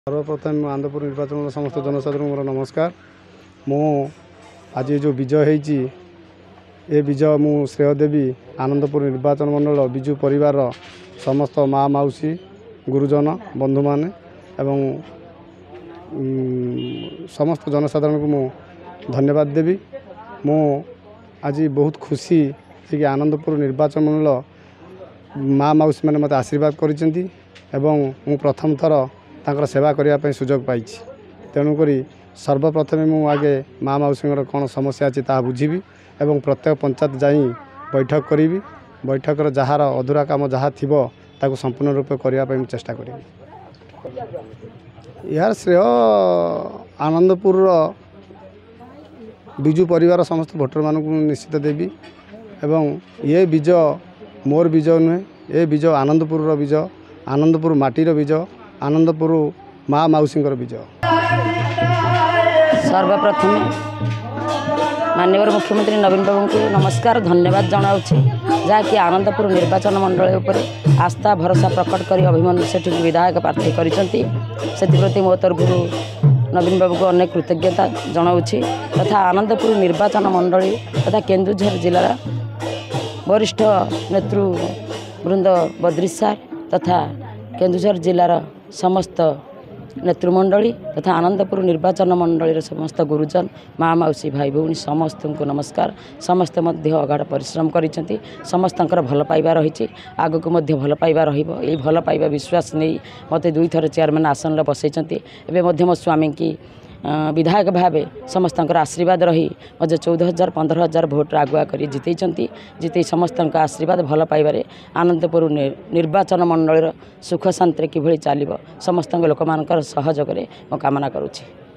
सर्वप्रथम आनंदपुर निर्वाचन समस्त जनसाधारण मोर नमस्कार। मु आज जो विजय होती ए विजय मु श्रेय देवी आनंदपुर निर्वाचन मंडल विजु परिवार समस्त माँ मौसी गुरुजन बंधु माने एवं समस्त जनसाधारण को मु धन्यवाद देवी। मु आज बहुत खुशी कि आनंदपुर निर्वाचन मंडल माँ मौसी मैंने मत आशीर्वाद करिसेंती एवं मु प्रथम थर तांकर सेवा करने सुजोग पाई। तेणुक सर्वप्रथम मु आगे माँ मौसी कौन समस्या अच्छी ता बुझी एवं प्रत्येक पंचायत जाई बैठक करी। बैठक जार अधूरा काम जहाँ थी ताको संपूर्ण रूप करने चेष्टा करी। यार श्रेय आनंदपुर विजु परिवार समस्त भोटर मानक निश्चित देवी एवं ये विजय मोर विजय नुहे, ये विजय आनंदपुर विजय, आनंदपुर माटीर विजय, आनंदपुर माँ मौसी विजय। सर्वप्रथम माननीय मुख्यमंत्री नवीन बाबू को नमस्कार धन्यवाद जनाऊँगी जहाँकि आनंदपुर निर्वाचन मंडल उपर आस्था भरोसा प्रकट कर अभिमन्यु सेठी विधायक प्रार्थी करप्रति मो तरफ नवीन बाबू को अनेक कृतज्ञता जनाऊँगी तथा आनंदपुर निर्वाचन मंडली तथा केन्दुझर जिलार वरिष्ठ नेतृवृंद बद्री सार तथा केन्दुझर जिलार समस्त नेतृमंडली तथा आनंदपुर निर्वाचन मंडली समस्त गुरुजन माँ मौसी भाई भौणी समस्त को नमस्कार। समस्त अगाड़ परिश्रम करिसेंती, समस्त भल पाइबा रही आग को भल पाइबा रही भल पाइबा विश्वास नहीं मते दुई थर चेयरमैन आसन बसैचंती। एवं मो स्वामी की विधायक भाव समस्त आशीर्वाद रही मजे 14,000-15,000 भोट आगुआ कर जिते समस्त आशीर्वाद भल पाइबारे आनंदपुर निर्वाचन मंडल सुख शांति किभली चलो समस्त लोक मान सहयोग में कामना करुँची।